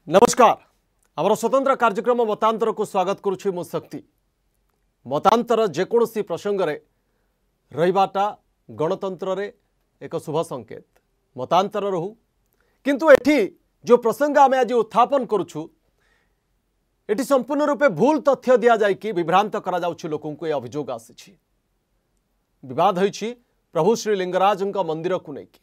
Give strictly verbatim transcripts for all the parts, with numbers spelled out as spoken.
नमस्कार आमर स्वतंत्र कार्यक्रम मतांतर को स्वागत करुछि मु शक्ति। मतांतर जेकोसी प्रसंग रे रहिबाटा गणतंत्र रे एक शुभ संकेत मतांतर रहू किंतु एठी जो प्रसंग आमे आज उत्थापन करुछु एठी संपूर्ण रूपे भूल तथ्य दिया जाय कि विभ्रांत करा जाउछि लोकन को ए अभियोग आसी विवाद होइछि प्रभु श्री लिंगराजंक मंदिर को नेकी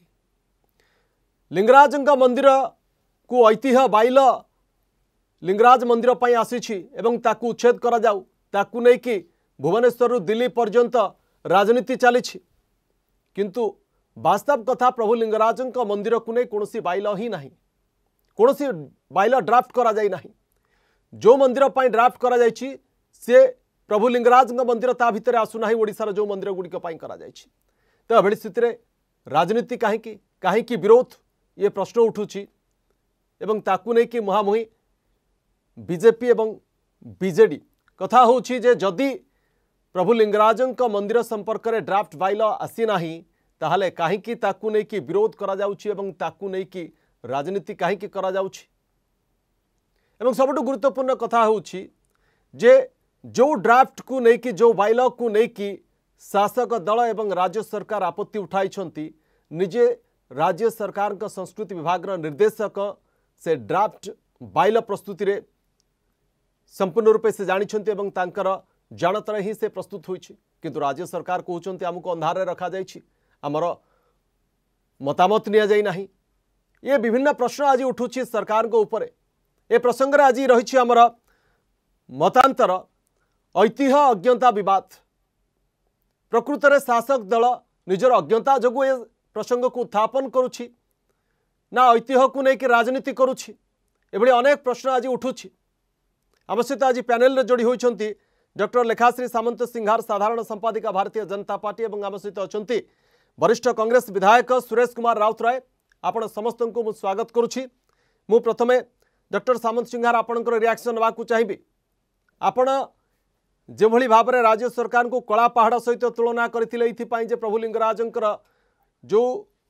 लिंगराजंक मंदिर को ऐतिह्य बाइल लिंगराज मंदिर पर आसी एवं ताकू उच्छेद करा जाऊ ताकू नहीं कि भुवनेश्वर दिल्ली पर्यंत राजनीति चली किंतु वास्तव कथा प्रभु लिंगराजंक मंदिर को नहीं कौन बाइल ही ना कौन बाइल ड्राफ्ट करा जाई नहीं जो मंदिर पर ड्राफ्ट करा जायछि से प्रभु लिंगराजंक मंदिर ता भितर आसुना ओडिशार जो मंदिर गुड़िक करा जायछि तो एभଳି स्थिति राजनीति कहीं कहीं विरोध ये प्रश्न उठुछि एवं ताकू नहीं कि मुहामुही बीजेपी एवं बीजेडी कथा होछि जे जदि प्रभु लिंगराजंक मंदिर संपर्क में ड्राफ्ट बाइल आसी नाही ताहले काहेकि ताकू नहीं कि विरोध करा जाउछि एवं ताकू नहीं कि राजनीति काहेकि करा जाउछि एवं सबटु गुरुत्वपूर्ण कथा होछि जे जो ड्राफ्ट को नहीं कि जो बाइल को नहीं कि शासक दल एवं राज्य सरकार आपत्ति उठाई निजे राज्य सरकार का संस्कृति विभाग निर्देशक से ड्राफ्ट बाइल प्रस्तुति रे संपूर्ण रूपे से जानिछन्ति एवं तांकर जानतर ही से प्रस्तुत होइछि किंतु राज्य सरकार कहउछन्ति हमको अंधार रखा जाइछि हमर मतामत निया जाई नाही ये विभिन्न प्रश्न आज उठुछि सरकार को ऊपर ए प्रसंग रे आज रहिछि हमर मतांतर ऐतिह्य अज्ञता विवाद प्रकृत रे शासक दल निजर अज्ञता जगु ए प्रसंग को उत्थापन करुछि ना ऐतिह्य को लेकिन राजनीति करुछि एभଳି अनेक प्रश्न आज उठुछि आम सहित आज पैनल जोड़ी होइछन्ति डॉक्टर लेखाश्री सामंत सिंघार साधारण संपादिका भारतीय जनता पार्टी एवं आम सहित अछन्ति वरिष्ठ कांग्रेस विधायक सुरेश कुमार राउतराय आपण समस्त को मु स्वागत करुछि। मु प्रथमे डॉक्टर सामंत सिंघार आपणकर रिएक्शन नवा को चाहिबी आपण जे भली भाव में राज्य सरकार को कला पहाड़ सहित तुलना करथिले इथि जे प्रभु लिंगराजंकर जो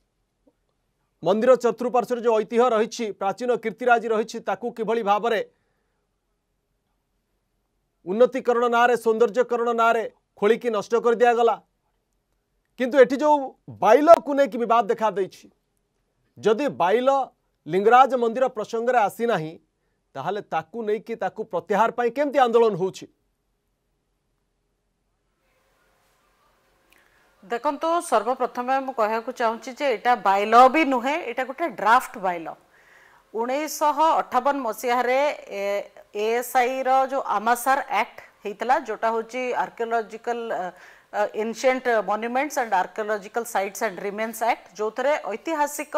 मंदिर चतुर्पार्श्व जो ऐतिह्य रही प्राचीन कीर्तिराज रही ताकू किभली भाव में उन्नतीकरण ना सौंदर्यकरण ना खोलिकी नष्ट कर दिगला किंतु एठी जो बाइल को लेकिन विवाद देखा देछि जदि बाइल लिंगराज मंदिर प्रसंग रे आसी नाही ताहले ताकू नहीं कि ताकू प्रत्याहार पाई केमती आंदोलन होछि। देखो सर्वप्रथम मुझे कहूँ चाहूँगी जे एटा बाइल भी नुहे एटा गोटे ड्राफ्ट बाइल उन्नीस अठावन मसीह एएसआई रो जो आमासार एक्ट होता जोटा हूँ archaeological ancient monuments and archaeological sites and remains act जो थे ऐतिहासिक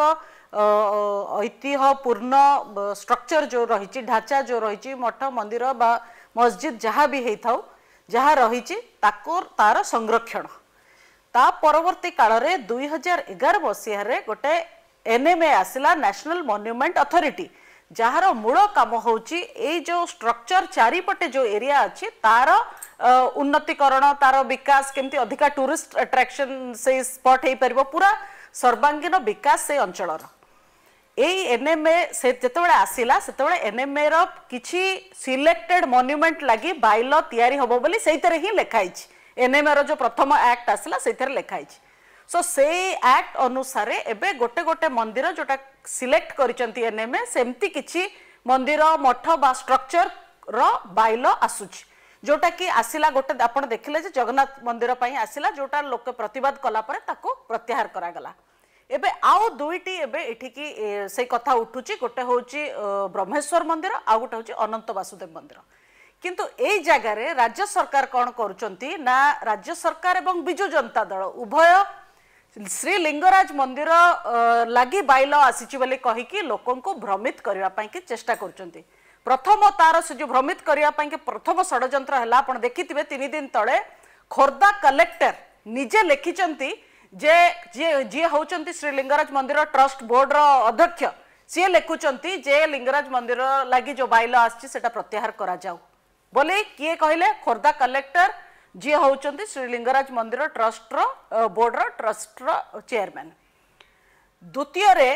ऐतिह्यपूर्ण स्ट्रक्चर जो रही ढांचा जो रही मठ मंदिर बा मस्जिद जहाँ भी होता जहाँ रही तार संरक्षण ता परवर्ती काल रे दुई हजार एगार मसीह गोटे एनएमए आसिला नेशनल मॉन्यूमेंट अथॉरिटी जार मूल काम होची ए जो स्ट्रक्चर चारिपटे जो एरिया अच्छी तार उन्नतीकरण तार विकास केमती अधिका टूरिस्ट अट्रैक्शन से स्पॉट हो पार पूरा सर्वांगीन विकास से अंचलर एई एनएमए से जेतेबेले आसिला सेतेबेले एनएमए रो किछि सिलेक्टेड मॉन्यूमेंट लगी बाइल तयारी होबो बोली सेइतरे ही लेखाइछि एनएमए रो जो प्रथम एक्ट आसला से लिखाई सो से एक्ट अनुसार एबे गोटे गोटे मंदिर जोटा सिलेक्ट करिसंती एनएमए सेमती किछि मंदिर मठ बा स्ट्रक्चर रो बाइल आसुछि जोटा कि आसिला गोटे आपण देखिले जे जगन्नाथ मंदिर पई आसिला जोटा लोक प्रतिवाद कला परे ताको प्रत्याहार करा गला एबे आउ दुईटी एबे एठी की से कथा उठुछि गोटे होछि ब्रह्मेश्वर मंदिर आ गोटे होछि अनंत वासुदेव मंदिर किंतु ए जगार राज्य सरकार कौन करुचंती ना राज्य सरकार एवं बिजु जनता दल उभय श्री लिंगराज मंदिर लगी बाइल आसी बोली कहीकि लोकों को भ्रमित करने की चेष्टा करुचंती प्रथम तार से जो भ्रमित करने के प्रथम षड्यंत्र है आप देखिथिबे तीन दिन तले खोर्धा कलेक्टर निजे लिखिचंती जे जे जे होचंती श्री लिंगराज मंदिर ट्रस्ट बोर्ड रो अध्यक्ष सी लिखुचंती जे लिंगराज मंदिर लगी जो बाइल आसी सेटा प्रत्याहार करा जाऊ बोले किए कहले खोर्धा कलेक्टर जी होचंती श्री लिंगराज मंदिर ट्रस्ट रो बोर्ड रो ट्रस्ट रो चेयरमैन द्वितीय रे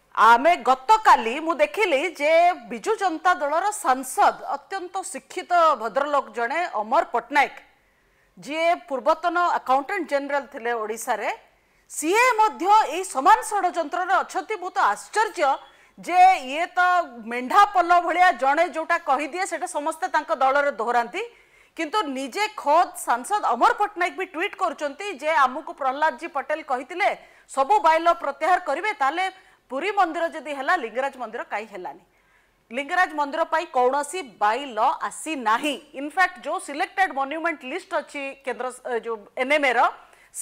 आमे गतकाली मु देखिली जे बिजु जनता दलर सांसद अत्यंत शिक्षित भद्रलोक जड़े अमर पट्टनायक जी पूर्वतन अकाउंटेंट जनरल थिले ओडिशा रे सीए मध्य ए समान षड्यंत्र रे अछती। बहुत आश्चर्य जे ये तो मेंढा पल्ल भलिया जड़े जोटा कही दिए सेटा समस्ते तांको दल रे दोहरांती किंतु निजे खोद सांसद अमर पट्टनायक भी ट्वीट करचंती जे आमुको प्रहलाद जी पटेल कहितिले सबु बाइल प्रत्याहार करिवे ताले पुरी मंदिर जदि हैला लिंगराज मंदिर काई हैलानी। लिंगराज मंदिर पाई कौनसी बाई लॉ आसी नाही। इनफैक्ट जो सिलेक्टेड मॉन्यूमेंट लिस्ट अच्छी केंद्र जो एनएमए रो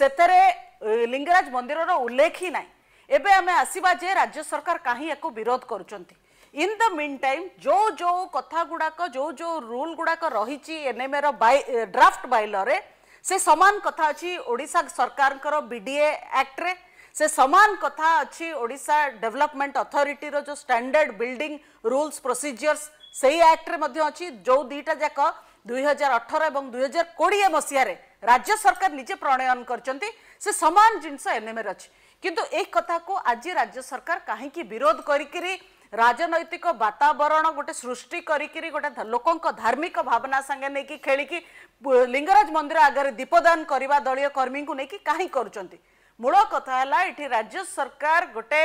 सेतरे लिंगराज मंदिर रो उल्लेख ही नाही। एबे हमें आसीबा जे राज्य सरकार काहे एको विरोध करूचंती। इन द मीन टाइम जो जो कथा गुड़ाक जो जो रूल गुड़ाक रही एनएमए रो ड्राफ्ट बाइल रे से समान कथा अच्छी ओडिशा सरकार बीडीए एक्ट रे से समान कथा अच्छी ओडिशा डेवलपमेंट अथॉरिटी रो जो स्टैंडर्ड बिल्डिंग रूल्स प्रोसीजर्स सही एक्ट रे मध्य अच्छी जो दीटा जाक दुई हजार अठर एवं दुई हजार कोड़े मसीह राज्य सरकार निजे प्रणयन करचंती से समान जिनस एनएमए रे अच्छी किंतु एक कथा को आज राज्य सरकार कहीं विरोध करिकिरी राजनैतिक वातावरण गोटे सृष्टि करिकिरी गोटे लोकंक धार्मिक भावना संगे नहीं कि खेलिकी लिंगराज मंदिर आगे दीपदान करवा दलीय कर्मी को नहीं कि कहीं करुचंती। मूल कथा है ये राज्य सरकार गोटे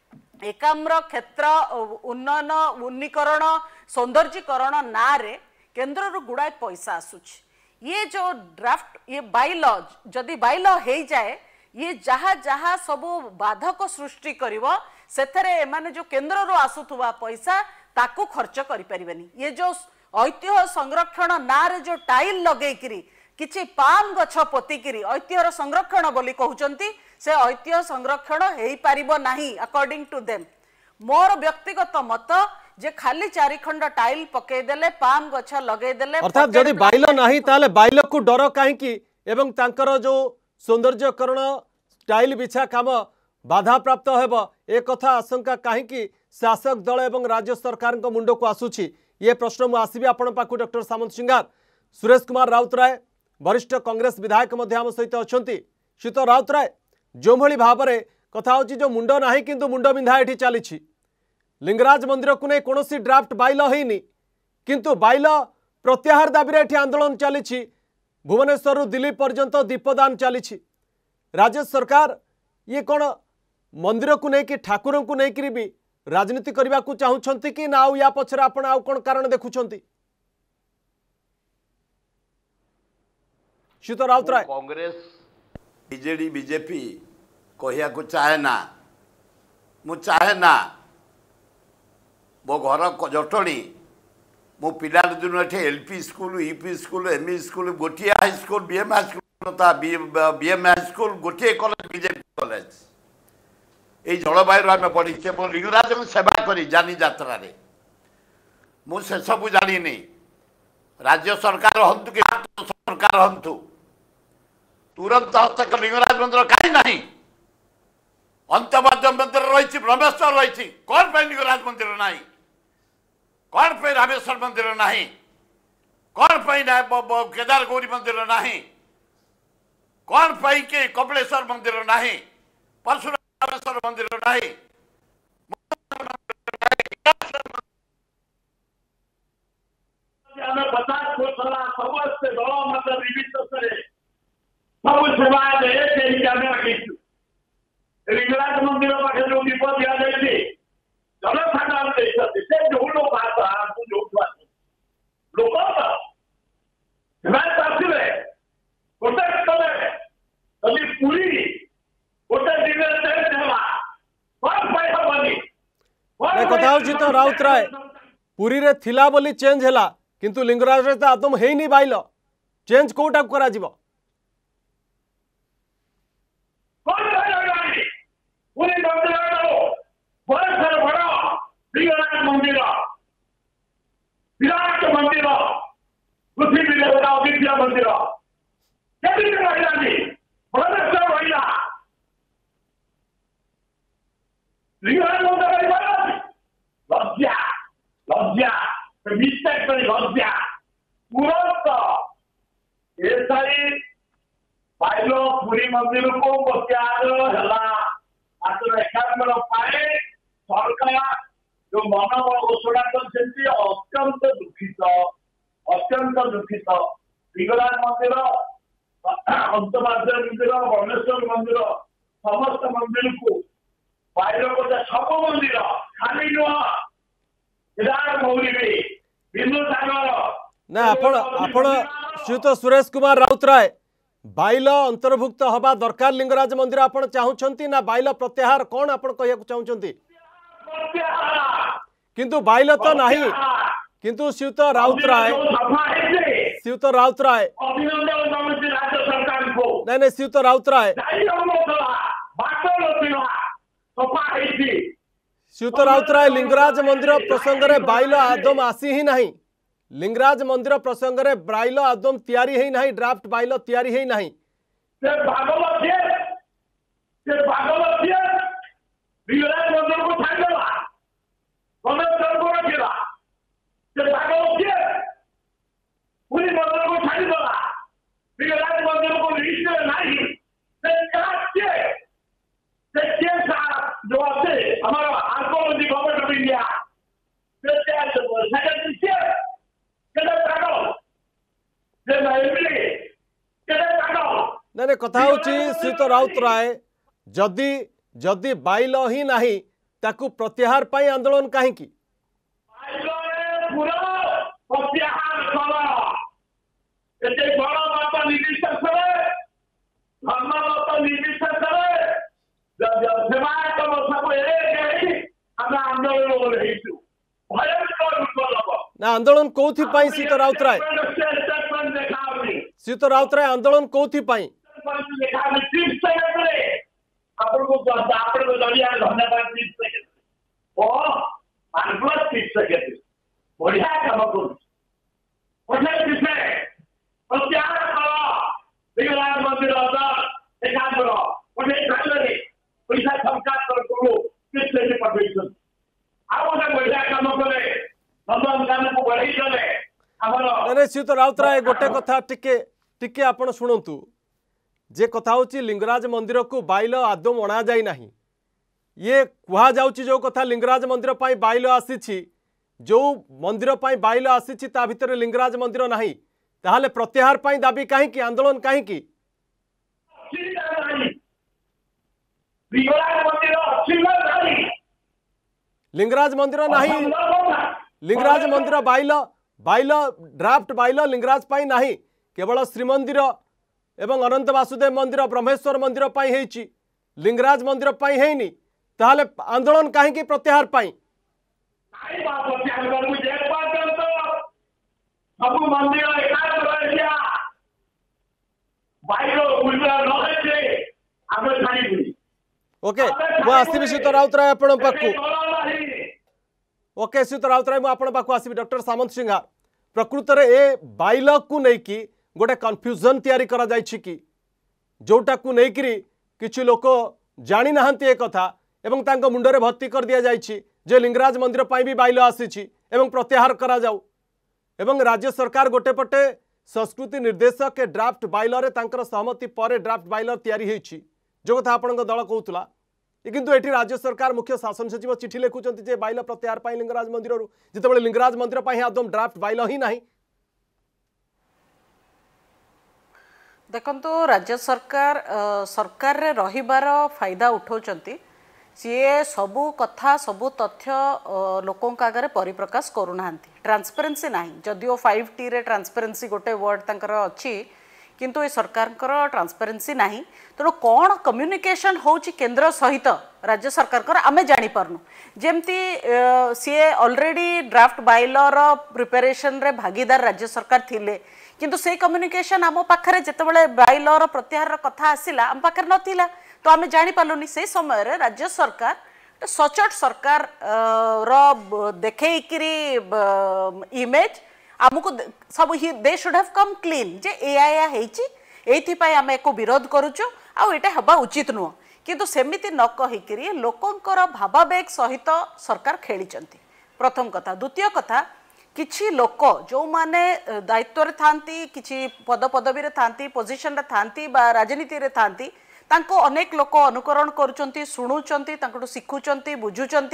एकाम्र क्षेत्र उन्नयन उन्नीकरण सौंदर्यीकरण ना रे केन्द्र रु गुड़ाए पैसा आसुची। ये जो ड्राफ्ट ये बाइल जदि बाइल हो जाए ये जहा जहा सबू बाधक सृष्टि करिवो सेथरे एमाने जो केन्द्र रु आसुथुवा पैसा ताकू खर्च करि परिबेनी। ये जो ऐतिह्य संरक्षण ना रे जो टाइल लगेकिरी किछि पाम गछ पोतिकिरी ऐतिह्यर संरक्षण बोली कहउचंती से ऐतिह्य संरक्षण हेई पारिबो नाही अकॉर्डिंग टू देम। मोर व्यक्तिगत मत जे खाली चारि खंड टाइल पके देले पाम गछ लगे देले अर्थात जदि बाइल नाही ताले बाइल को डर काहे की एवं तांकर जो सौंदर्यकरण टाइल बिछा काम बाधा प्राप्त हेब ए कथा आशंका काहे की शासक दल एवं राज्य सरकार मुंड को आसुची। ये प्रश्न मु आसीबी आपण पाकु डॉक्टर सामंत सिंगार सुरेश कुमार राउतराय वरिष्ठ कांग्रेस विधायक मध्य आम सहित अछंती। शीत राउतराय जो भली भाव में कथा होची जो मुंड नाही किंतु मुंड बिंधा एठी चली लिंगराज मंदिर को नहीं कौन ड्राफ्ट बाइल होनी किंतु बाइल प्रत्याहार दाबी एठी आंदोलन चली भुवनेश्वर दिल्ली पर्यंत दीपदान चली। राज्य सरकार ये कौन मंदिर को लेकिन ठाकुर को लेकिन भी राजनीति करने को चाहते कि ना या पछरे आपण आउ कौन कारण देखुंत। शीत राउतराय कांग्रेस बीजेडी बीजेपी कहिया को चाहे ना मु चाहे ना मो घर जटणी मो पिला दिन LP school UP school ME school गोटे high school BM high school था बीएम हाई स्कूल गोटे कॉलेज बीजेपी कॉलेज ये जलवायु आम पढ़ीचे मो लिंगराज सेवा करी जानी यात्रा रे मु से सब जानी राज्य सरकार हंतु कि सरकार हंतु तुरंत हस्तक लिंगराज मंदिर कहीं ना अंतर्वाद्य मंदिर रही ब्रह्मेश्वर रही कौन पे लिंगराज मंदिर ना कौन पे रामेश्वर मंदिर ना कौन पे केदार गौरी मंदिर ना कौन पे के कपिलेश्वर मंदिर ना परशुरामेश्वर मंदिर ना सब सेवा लिंगराज मंदिर पाखे जो दीप दि जाए जनसाधारण देखते से जो लोग जो लोक आसवे गोटे कले पूरी गोटे दिन चेंज है कथा तो राउतराय पुरी रे थिला बोली चेंज हैला किंतु लिंगराज रे आदम हेनी बाइल चेंज कोटा करा जिवो मंदिर विराट मंदिर पृथ्वी देवता विद्या मंदिर रहा लिंगराज मंदिर लज्जा लज्जा मिस्टेक कर लज्जा तुरंत एसआई पाइल पुरी मंदिर को प्रत्याहार है एकात्म पाए सरकार जो मनोबल घोषणा करछन्ती अत्यंत दुखित अत्यंत दुखित लिंगराज मंदिर अंतर्राज्य मंदिर बनेश्वर मंदिर समस्त मंदिर को बाहर को सब मंदिर खाली नुह मौली बिंदु सागर ना आपण आपण श्रीयुत सुरेश कुमार राउतराय बाइल अंतर्भुक्त हवा दरकार लिंगराज मंदिर आपण चाहूछंती ना बाइल प्रत्याहार कौन आपण कहया चाहूछंती किंतु बाइल तो नहीं किंतु श्रीयुत राउतराय श्रीयुत राउतराय नहीं नहीं श्रीयुत राउतराय श्रीयुत राउतराय लिंगराज मंदिर प्रसंग रे बाइल आदम आसी ही नहीं लिंगराज मंदिर प्रसंग रे बाइल आदम तैयारी है नहीं ड्राफ्ट बाइल तैयारी है नहीं से भागवत है से भागवत है लिंगराज मंदिर को छाड़ देला कमे कर को रखेला से भागवत है पूरी मंदिर को छाड़ देला लिंगराज मंदिर को लिस्ट नहीं से काटे से केसा जो है हमारा आर्कोलॉजी गवर्नमेंट ऑफ इंडिया से क्या सेक्रेटरी से नहीं नहीं कथा होची श्रीयुत राउतराय जदि जदि बाइल ही नहीं ताकू प्रत्याहार पाई आंदोलन कहीं की ना आंदोलन कौथि पाई श्रीयुत राउतराय श्रीयुत राउतराय आंदोलन कौथि पाई बढ़िया काम मंदिर पैसा सरकार बढ़िया काम करे श्रीयुत राउतराय गोटे कथा टिके टिके आपण शुणु जे कथा होची लिंगराज मंदिर को बाइल आदम अणा जाई नहीं ये कुहा जाउची जो कथा लिंगराज मंदिर पाई बाइल आसीछि जो मंदिर पाई बाइल आसीछि ता भितर लिंगराज मंदिर नहीं ताहाले प्रत्याहार पाई दाबी काहे की आंदोलन काहे की लिंगराज मंदिर नहीं लिंगराज मंदिर bylaw bylaw draft bylaw Lingaraj पाई नहीं केवल श्रीमंदिर एवं अनंत वासुदेव मंदिर ब्रह्मेश्वर मंदिर पाई हेची लिंगराज मंदिर पाई हेनी ताहाले आंदोलन काहे की प्रत्याहार पाई ओके वो आसीबी श्रीयुत राउतराय आपण पाखु ओके श्रीयुत राउतराय मु आपण पाखु आसीबी डॉक्टर सामंत सिंह प्रकृत रे ए बाइल को नेकी गोटे कन्फ्यूजन तैयारी करा जायछि कि जोटा को नेकरी किछि लोक जानि नाहंती ए कथा एवं तांको मुंडरे भर्ती कर दिया जायछि जे लिंगराज मंदिर पाई भी बाइल आसीछि एवं प्रत्याहार करा जाऊ एवं राज्य सरकार गोटे पटे संस्कृति निर्देशक के ड्राफ्ट बाइलर तांकर सहमति पर ड्राफ्ट बाइलर तैयारी होईछि जो कथा आपण दल कहूला किंतु एटी राज्य सरकार मुख्य शासन सचिव चिठी लिखुंट जे बाइल प्रत्याहार पाई लिंगराज मंदिर जिते लिंगराज मंदिर पाई आदम ड्राफ्ट बाइल ही नहीं देखंतु राज्य सरकार सरकार रे रहिबार फायदा उठाउचंती सीए सबू कथा सबू तथ्य लोकों आगे परिप्रकाश करूना ट्रांसपेरेन्सी नहीं जदिओ फाइव टी रे ट्रांसपेरेन्सी गोटे वर्ड तंकर अच्छी किंतु ये सरकार ट्रांसपेरेन्सी नहीं तेणु कौन कम्युनिकेशन होची केंद्र सहित राज्य सरकार आमे जानी पारनु जेमती सीए ऑलरेडी ड्राफ्ट बाइलर प्रिपरेशन रे भागीदार राज्य सरकार थिले किंतु से कम्युनिकेशन आम पाखरे जेतेबेले बाइलर प्रत्याहार कथा आसिला आम पाखरे नथिला तो आमे जानी पालुनी से समय रे राज्य सरकार सचोट सरकार रो देखैकिरी इमेज आमको सब ही they should have come clean जे एआई हेची एथि पय आमे एको विरोध करूछु आ एटा हबा उचित नुह किंतु सेमिति न कहिकिरी लोकंकर भावावेग सहित सरकार खेलीचंती प्रथम कथा द्वितीय कथा किछि लोक जो माने दायित्व रे थांती किछि पद पदवी रे थांती पोजीशन रे थांती बा राजनीति रे थांती तांको अनेक लोक अनुकरण करूचंती सुनुचंती तांको शिखुचंती बुझुचंती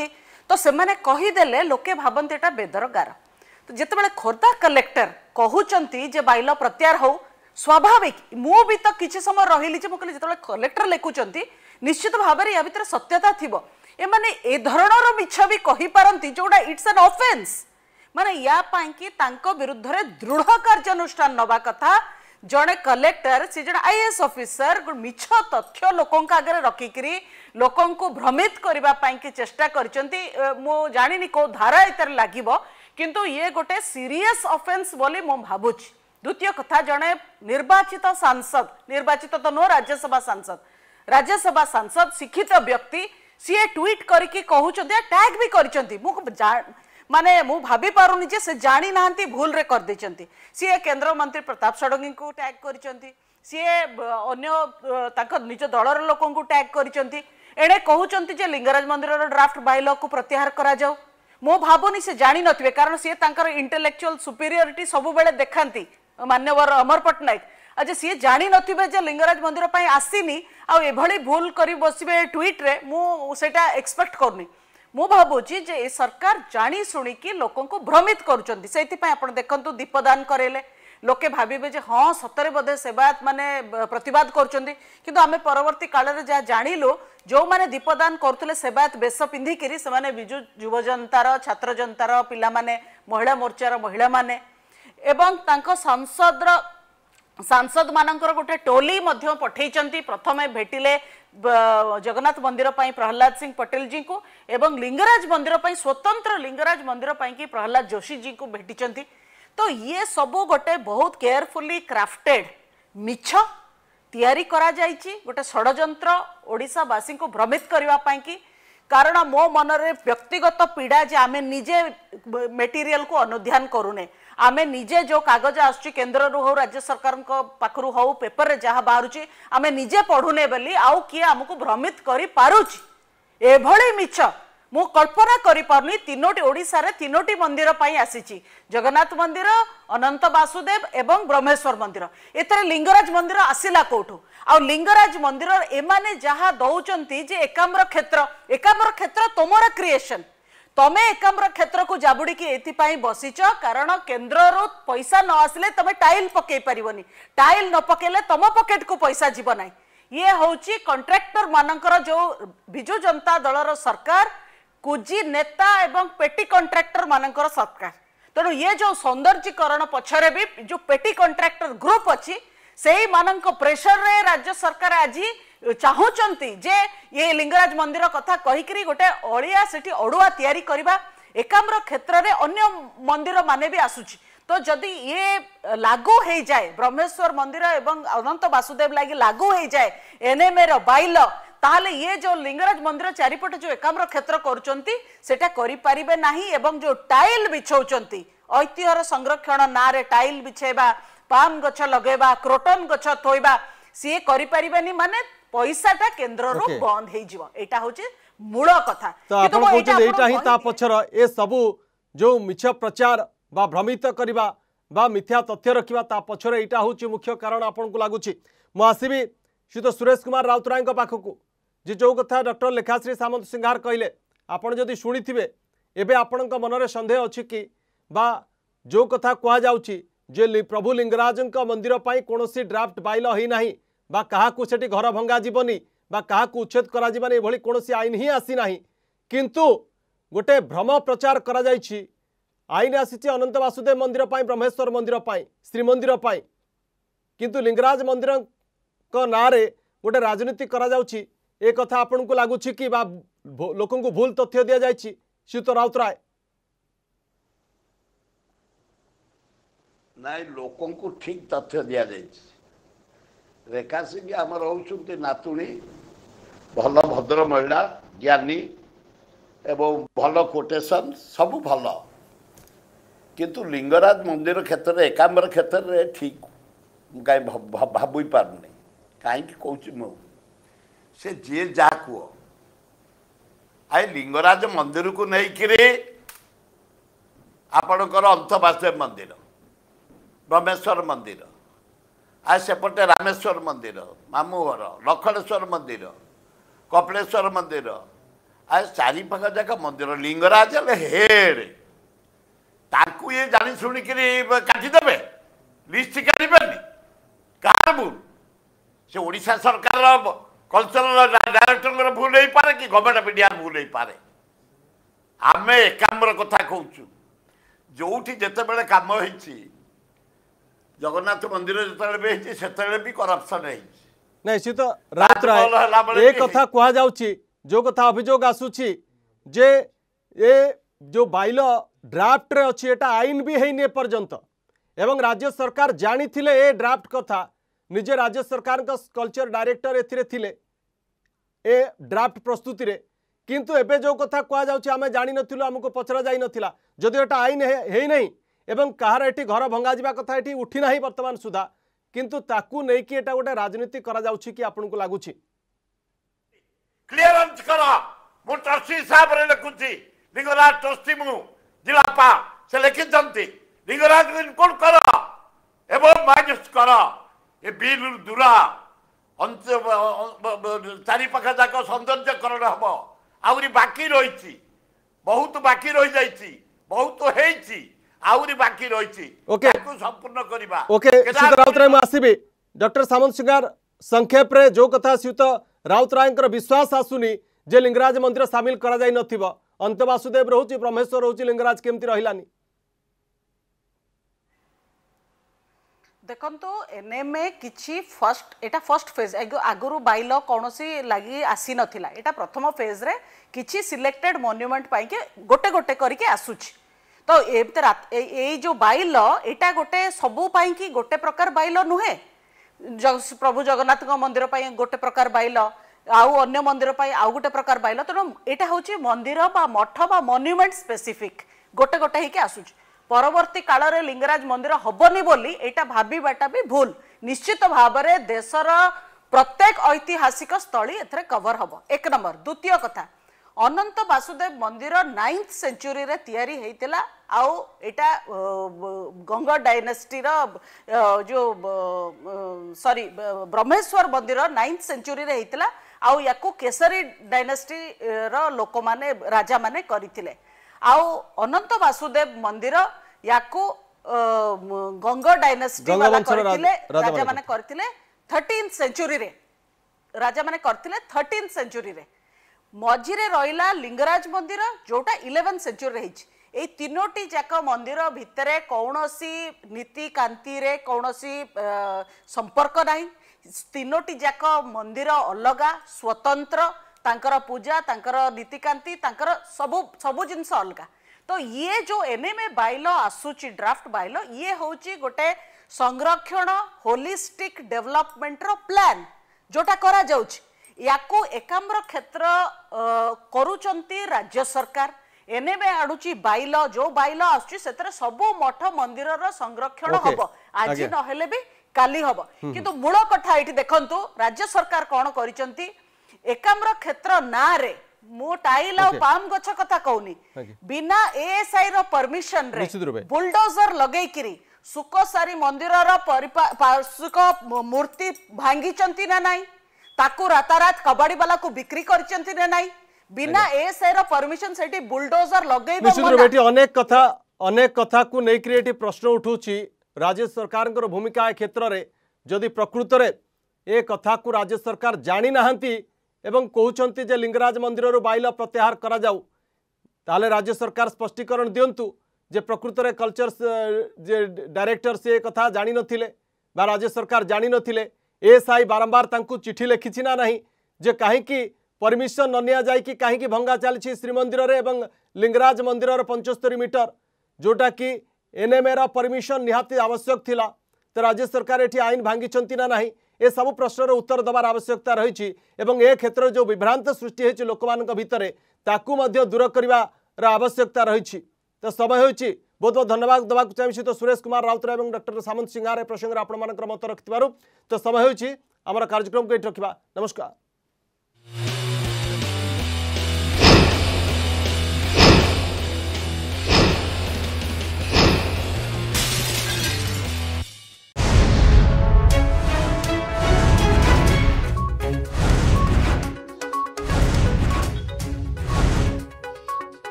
तो से माने कहीदेले लोके भावती एटा बेदर गार तो जितेबाला खोर्धा कलेक्टर कहते जे बाइल प्रत्याहार हो स्वाभाविक मु भी तो किसी समय रही जो कलेक्टर लिखुंट निश्चित भाव में या भर सत्यता थी एमाने ए धरणर मिछ भी कही पारती जोड़ा इट्स एन ऑफेंस माने या कि तांको विरुद्ध रे दृढ़ कार्यानुष्ठान नवा कथा जड़े कलेक्टर सी जड़े आईएएस ऑफिसर मिछ तथ्य लोकों आगे रखिकी लोकों को भ्रमित करने चेष्टा करचंती मु जानिनी को धारा इतर लागिबो किंतु ये गोटे सीरियस ऑफेंस बोली मु भाबुची। द्वितीय कथा जड़े निर्वाचित सांसद निर्वाचित तो नो राज्यसभा सांसद राज्यसभा सांसद शिक्षित व्यक्ति सी ट्वीट करके कहउचंती टैग भी करचंती मु माने मु भाभी पारुनी जे से जानी नांती भूल रे कर देचंती सी केंद्र मंत्री प्रताप षडंगी को टैग करचंती सी अन्य ताको निज दलर लोकों को टैग करचंती एणे कहउचंती जे लिंगराज मंदिर रो ड्राफ्ट बाइलॉ को प्रत्याहार करा जाऊ मो भावनी से जानी नथिबे कारण सी तांकर इंटेलेक्चुअल सुपीरियरिटी सब बेले देखांती मान्यवर अमर पटनायक आज सी जानी नथिबे जे लिंगराज मंदिर पई आसीनी आ एभली भूल करी बसिबे ट्वीट रे मु सेटा एक्सपेक्ट करनी मु भावुची जे ए सरकार जानी शुणिकी लोकों को भ्रमित करुचंती सेति पई आपण देखंतु दीपदान करेले लोके भाबिबे जे हां सतरे बदे सेवायत माने प्रतिवाद करुचंती किंतु आमे परवर्ती काल रे जा जानिलो जो माने दीपदान करथले सेवायत बेस पिंधि करी से माने बिजु युव जनतार छात्र जनतार पिला माने महिला मोर्चार महिला माने एवं तांको सांसद सांसद मानकर गोटे टोली मध्य पठेइचंती प्रथमे भेटिले जगन्नाथ मंदिर पई प्रहलाद सिंह पटेल जी को एवं लिंगराज मंदिर पई स्वतंत्र लिंगराज मंदिर पई कि प्रहलाद जोशी जी को भेटिचंती तो ये सबो गोटे बहुत केयरफुली क्राफ्टेड मिछ तैयारी करा जाइछि गोटे षडयंत्र ओडिशावासी को भ्रमित करबा पई कि कारण मो मनरे व्यक्तिगत पीड़ा जे आमे निजे मेटीरियल को अनुध्यान करूने आमे निजे जो कागज आसुची केंद्र रो हो राज्य सरकार को पाखरु हो पेपर रे जहा बाहरुची आमे निजे पढुने बेली आउ किए हमको भ्रमित करी पारुची एभली मिछ मु कल्पना करि पारनी तीनोटी ओडिसा रे तीनोटी मंदिर पई आसीची जगन्नाथ मंदिर अनंत वासुदेव एवं ब्रह्मेश्वर मंदिर एतरे लिंगराज मंदिर आसिला कोठो आ लिंगराज मंदिर एमाने जहा दउचंती जे एकाम्र क्षेत्र एकाम्र क्षेत्र तोमर क्रिएशन तमे एकाम्र क्षेत्र को जाबुड़ी की एथि बसीच कारण केंद्र रो पैसा न आसले तमे टाइल पकई परिवनी टाइल न पकेले तम पॉकेट को पैसा जीव ना ये होची कॉन्ट्रैक्टर मानकर जो बिजु जनता दलर सरकार कुजी नेता एवं पेटी कॉन्ट्रैक्टर मानकर सरकार तेणु ये जो सौंदर्यीकरण पछरे भी जो पेटी कॉन्ट्रैक्टर ग्रुप अच्छी से ही मानक प्रेशर रे राज्य सरकार आज चाहूचंती जे ये लिंगराज मंदिर कथा कहिकरी गोटे अलिया सेठी अडुआ तैयारी करबा एकाम्र क्षेत्र रे अन्य मंदिर माने भी आसुची तो जदि ये लागू हो जाए ब्रह्मेश्वर मंदिर एवं अनंत वासुदेव लगी लागू हो जाए एनएमए रो बाइल ताहले ये जो लिंगराज मंदिर चारिपटे जो एकाम्र क्षेत्र करुचंती सेटा करि परिबे नाही एवं जो टाइल बिछौचंती ऐतिह्यर संरक्षण ना रे टाइल बिछेबा पाम गछ लगेबा क्रोटन गछ थोइबा सी करि परिबेनी माने पैसाटा केंद्र रो बंद हे जिवो एटा होचे मूल कथा तो आपण कहते एटा ही ता पछर ए सबु जो मिछ प्रचार बा भ्रमित करबा बा मिथ्या तथ्य रखिबा ता पछर एटा होची मुख्य कारण आपण को लागुची मु आसीबी श्रीत सुरेश कुमार राउतराय को पाखकू जे जो कथा डॉक्टर लेखाश्री सामंत सिंहार कहले आपण जदि शुणिथिबे एबे आपण मनरे संदेह अछि कि बा जो कथा कहा जाउची जे प्रभु लिंगराजन मंदिर पाई कोनोसी ड्राफ्ट बाइल ही नाही बा काहाकू सेठी घर भंगा जीवनी बा काहाकू उच्छेद करा जीवनी एभली कोनोसी आईन ही आसी नाही किंतु गोटे भ्रम प्रचार करा जाइछि आईन आसीछि अनंत वासुदेव मंदिर पाई ब्रह्मेश्वर मंदिर पाई श्रीमंदिर पाई किंतु लिंगराज मंदिर को नारे गोटे राजनीति करा जाउछि ए कथा आपन को लागुछि कि बा लोकन को भूल तथ्य दिया जाइछि श्रीत राउतराय नाई लोकों को ठीक तथ्य दिया जाइछि रेखा सिंह आमर होउछुंती नातुणी भल भद्र महिला ज्ञानी एवं भल कोटेशन सब भल किंतु लिंगराज मंदिर क्षेत्र एकाम्र क्षेत्र में ठीक कहीं भावी पारनी कहीं कौच मु से जी जा कह आई लिंगराज मंदिर को लेकिन आपणकर अंतवासुदेव मंदिर ब्रह्मेश्वर मंदिर आ सेपटे रामेश्वर मंदिर मामूघर लखनेश्वर मंदिर कपिलेश्वर मंदिर आ चारि पाख जाक मंदिर लिंगराज हेड ताकू ये जानी शुणिक काटिदेवे लिस्ट काटबेनि कार भूल से ओडिशा सरकार कल्चरल डायरेक्टर भूल हो पारे कि गवर्नमेंट मीडिया भूल हो पारे आम एकाम्र कथा कहूँ जो जिते कम हो जगन्नाथ मंदिर जिते से भी करप्शन है निश्चित राउत राय एक कथा कह जाउची जो कथा अभियोग आसुची जे ए जो बाइल ड्राफ्ट रे अच्छी एटा आईन भी है पर्यंत एवं राज्य सरकार जानी थिले ए ड्राफ्ट कथा निजे राज्य सरकार का कल्चर डायरेक्टर एथिरे थिले ए ड्राफ्ट प्रस्तुति रे किंतु एबे जो कथा कह जाउची आमे जानि नथिलु हमको पचरा जाई नथिला जदि एटा आईन है नहीं एवं कहार एठी घर भंगा जिबा कथा एठी उठी नाही वर्तमान सुधा किंतु ताकू नै कि एटा गोटे राजनीति करा जाउची कि आपन को लागुची क्लियरेंस करा मु ट्रस्टी हिसाब रे लिखुची लिंगराज ट्रस्टी मु जिलापा से लिखि जंती लिंगराज को इनकोड करा एवं माइनस करा ए बिल दुरा अंत चारि पाखा जाक सौंदर्यकरण हबो आउरी बाकी रही बहुत बाकी रही जाइछि बहुत हेछि आउरी बाकी रही ओके संपूर्ण करबा ओके सीता राउत राय आसबि डॉक्टर सामंत सिंगार संक्षेप रे जो कथा सीत राउत राय विश्वास आसुनी जे लिंगराज मंदिर सामिल करा जाई नथिबो अंत वासुदेव रहउची ब्रह्मेश्वर रहउची लिंगराज केमती रहिलानी देखंतु एनएमए किछि फर्स्ट एटा फर्स्ट फेज आगुरु बाइल कोनोसी लागि आसी नथिला एटा प्रथम फेज रे किछि सिलेक्टेड मॉन्यूमेंट पाई के गोटे गोटे करके आसुछि तो एते रात ए जो बाइल एटा गोटे सबु पाई की गोटे प्रकार बाइल नुहे प्रभु जगन्नाथ मंदिर पाई गोटे प्रकार बाइल आउ अन्य मंदिर पाई आउ गोटे प्रकार बाइल तो एटा होछि मंदिर बा मठ बा मॉन्यूमेंट स्पेसिफिक गोटे गोटे ही के आसुछि परवर्ती काल रे लिंगराज मंदिर हबनी बोली एटा भाबीबाटा भी भूल निश्चित भाव में देशर प्रत्येक ऐतिहासिक स्थली एथरे कवर हबो एक नंबर द्वितीय कथा अनंत वासुदेव मंदिर नाइन्थ सेंचुरी रे तैयारी हेतिला आउ एटा गंगा डायनेस्टी रो जो सॉरी ब्रह्मेश्वर मंदिर नाइन्थ सेंचुरी रे हेतिला आउ याकू केसरी डायनेस्टी रो लोक माने राजा माने करिथिले आउ अनंत वासुदेव मंदिर याकू गंगा डायनेस्टी वाला करथिले राजा माने करथिले थर्टीन्थ सेंचुरी रे राजा माने करथिले थर्टीन्थ सेंचुरी रे मझिरे रहिला लिंगराज मंदिर जोटा इलेवेंथ सेंचुरी रे हिच ए तीनोटी जाक मंदिर भितरे कौनसी नीति कांति रे कौनसी संपर्क नाही तीनोटी जाक मंदिर अलगा स्वतंत्र तांकर पूजा तांकर नीतिकांति तांकर सबु सबु जिनस अलगा तो ये जो एनएमए बाइल आसुची ड्राफ्ट बाइल ये होची गोटे संरक्षण होलिस्टिक डेवलपमेंट रो प्लान जोटा करा जाउची याकू एकाम्र क्षेत्र करूचंती राज्य सरकार एनएमए आडुची बाइल जो बाइल आसुची सेतरे सबु मठ मंदिर रो संरक्षण okay. हबो आज न हेले भी काली हबो किंतु मूल कथा एठी देखंतु राज्य सरकार कोन करिचंती एकाम्र क्षेत्र ना रे मो टाइल और पाम गछ कथा कहूनी बिना एएसआई रो परमिशन रे बुलडोजर लगेई किरी सुकोसारी मंदिर रो पार्श्विक मूर्ति भांगी चंती ना नाही ताकू रातारात कबाड़ी वाला को बिक्री करचंती ना नाही बिना एएसआई रो परमिशन सेठी बुलडोजर लगेई निश्चित बेटी अनेक कथा अनेक कथा को नै क्रिएटिव प्रश्न उठुची राज्य सरकार को भूमिका ए क्षेत्र रे जदि प्रकृत रे ए कथा को राज्य सरकार जानी नाहंती एवं कहते जे लिंगराज मंदिर बाइल प्रत्याहार करा जाऊ ताले राज्य सरकार स्पष्टीकरण दिंतु जे प्रकृत में कल्चर जे डायरेक्टर से कथा जानी नथिले बा राज्य सरकार जानी नथिले एएसआई बारंबार तांकु चिठी लिखिछि ना नहीं जे काहेकि परमिशन न निया जाय कि काहेकि भंगा चलछि श्रीमंदिर रे एवं लिंगराज मंदिर रो पचहत्तर मीटर जोटा कि एनएमए रा परमिशन निहाती आवश्यक थिला तो राज्य सरकार एठी आईन भांगी ना नहीं ए सब प्रश्नर उत्तर देवार आवश्यकता रही एवं ए क्षेत्र जो विभ्रांत सृष्टि होती लोक भितर ताकू मध्य दूर कर आवश्यकता रही तो समय हो बहुत बहुत धन्यवाद देवाक चाहिए तो सुरेश कुमार राउतराय और डॉक्टर सामंत सिंगार ए प्रसंग में आपण मत रखिथार तो समय हो कार्यक्रम को ये रखा नमस्कार।